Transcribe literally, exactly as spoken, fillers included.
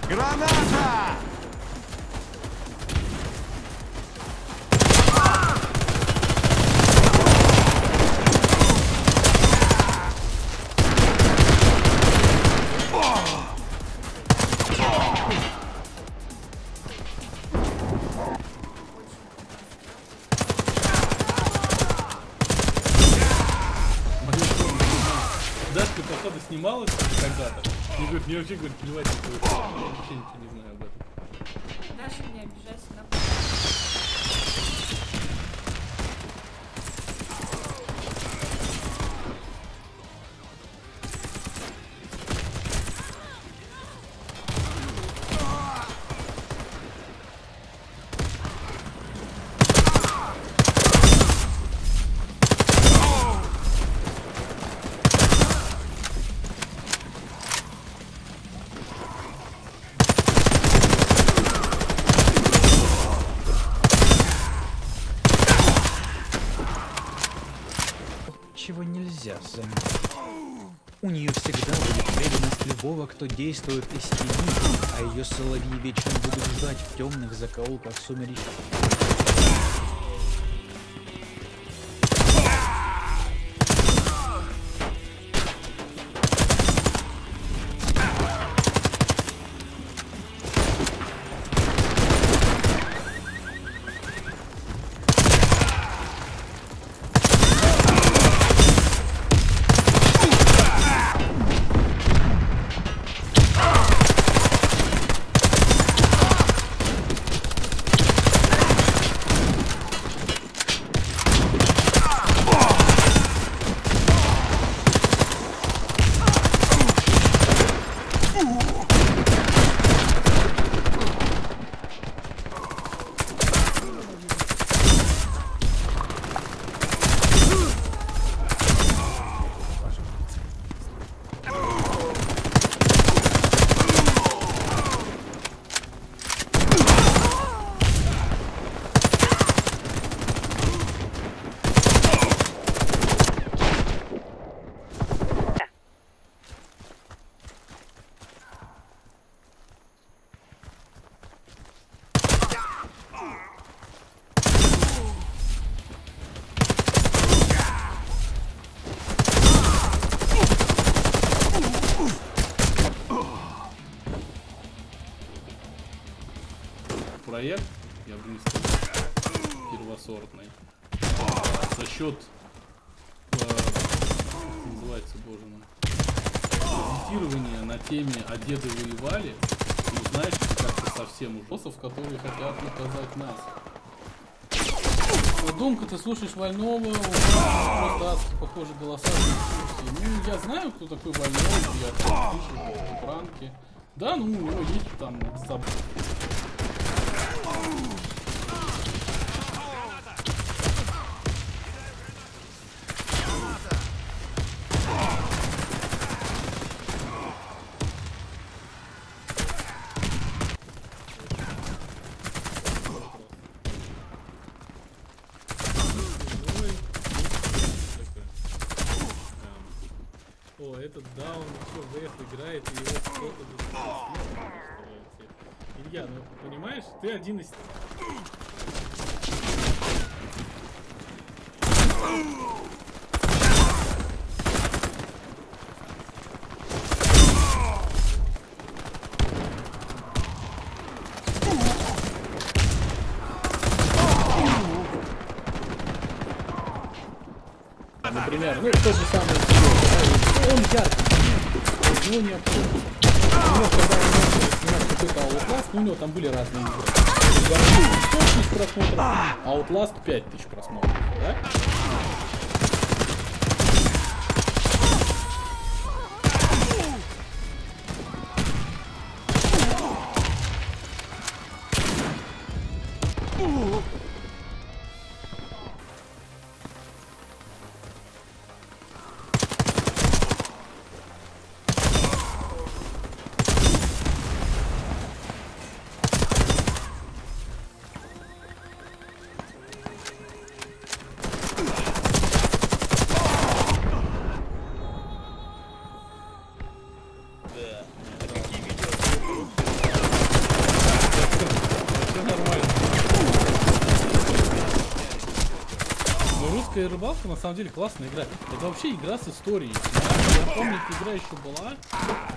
Граната! Дашка, походу, снималась когда-то. Мне говорит, мне вообще, говорит, плевать, что это. Я вообще ничего не знаю об этом. Даша, не обижайся на... Чего нельзя заметить. У нее всегда будет преданность любого, кто действует из тени, а ее соловьи вечно будут ждать в темных закоулках сумеречных. Проект, я бы не сказал, первосортный. За счет, э, как называется, боже мой, медитирования на теме «А деды воевали», ну, знаешь, как-то совсем ужасов, которые хотят наказать нас. Подумка, ты слушаешь Вольного, у нас просто похожи голоса в дискуссии. Ну, я знаю, кто такой Вольной, я там слышу пранки. Да, ну, у него есть там заб... О, этот даун еще в эф играет, и его кто-то будет. Илья, ну понимаешь, ты один из... Например, ну тот же самый он яркий, у него не обходит. У него, когда он начал снимать какой-то Outlast, ну у него там были разные игры. сто тысяч просмотров, а Outlast пять тысяч просмотров, да? Ugh. «Русская рыбалка» на самом деле классная игра. Это вообще игра с историей. Я помню, эта игра еще была